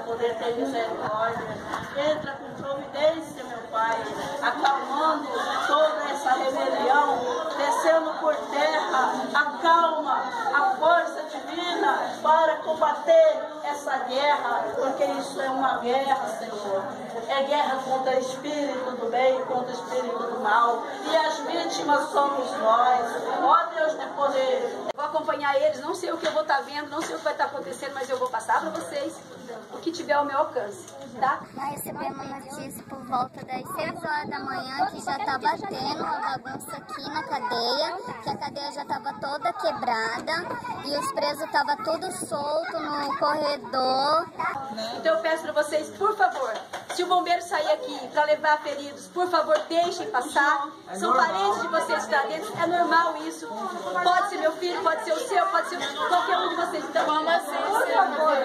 poder ter misericórdia. Entra com providência, meu Pai, acalmando toda essa rebelião, descendo por terra, acalma a força divina para combater essa guerra, porque isso é uma guerra, Senhor. É guerra contra o espírito do bem, contra o espírito do mal, e as vítimas somos nós. Ó Deus de poder. Vou acompanhar eles, não sei o que eu vou estar vendo, não sei o que vai estar acontecendo, mas eu vou passar para vocês o que tiver ao meu alcance, tá? Nós recebemos notícia por volta das 6 horas da manhã que já estava tendo uma bagunça aqui na cadeia, que a cadeia já estava toda quebrada e os presos estavam todos soltos no corredor. Então eu peço para vocês, por favor, se o bombeiro sair aqui para levar feridos, por favor, deixem passar. São parentes de vocês que estão dentro, é normal isso. Pode ser meu filho, pode ser o seu, pode ser qualquer um de vocês. Então vamos assim, por favor.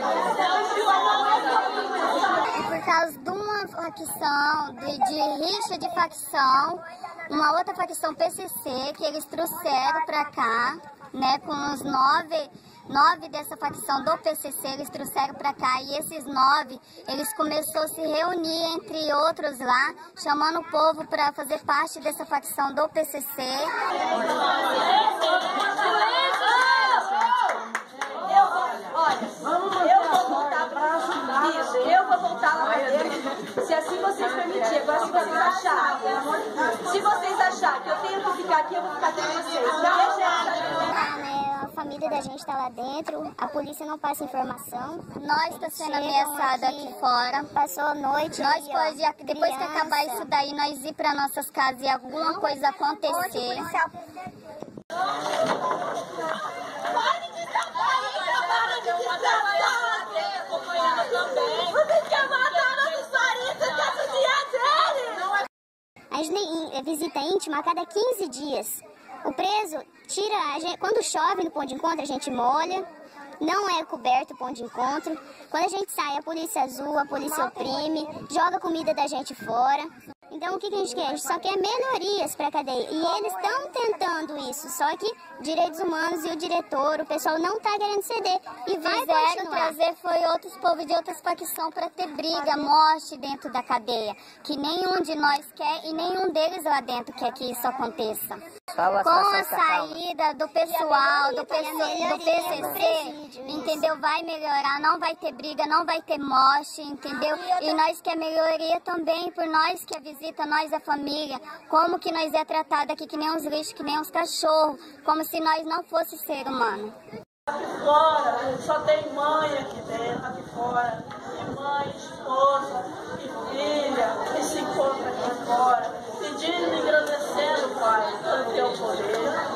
Por causa de uma facção, de rixa de facção, uma outra facção PCC, que eles trouxeram para cá, né, com os nove dessa facção do PCC, eles trouxeram para cá, e esses 9, eles começaram a se reunir entre outros lá, chamando o povo para fazer parte dessa facção do PCC. Eu vou voltar para isso, eu vou voltar lá para dentro, se assim vocês permitirem. Agora, se vocês acharem, pelo amor de Deus, se vocês acharem que eu tenho que ficar aqui, eu vou ficar aqui com vocês. A família da gente está lá dentro, a polícia não passa informação. Nós estamos sendo ameaçados aqui fora. Passou a noite. Nós depois que acabar isso daí, nós ir para nossas casas e alguma coisa acontecer. A gente visita íntima a cada 15 dias. O preso tira a gente, quando chove no ponto de encontro a gente molha, não é coberto o ponto de encontro. Quando a gente sai, a polícia azul, a polícia oprime, joga a comida da gente fora. Então o que a gente quer? A gente só quer melhorias para a cadeia. E eles estão tentando isso, só que direitos humanos e o diretor, o pessoal não está querendo ceder. E vai trazer foi outros povos de outras facções para ter briga, morte dentro da cadeia. Que nenhum de nós quer e nenhum deles lá dentro quer que isso aconteça. Com a saída do pessoal, do PCC, entendeu? Vai melhorar, não vai ter briga, não vai ter morte, entendeu? E nós quer melhoria também por nós que a visita, nós a família, como que nós é tratado aqui que nem uns lixos, que nem uns cachorros, como se nós não fosse ser humano. Aqui fora, só tem mãe aqui dentro, aqui fora, e mãe, esposa, e filha, que se encontra aqui fora, pedindo e agradecendo, Pai, pelo teu poder.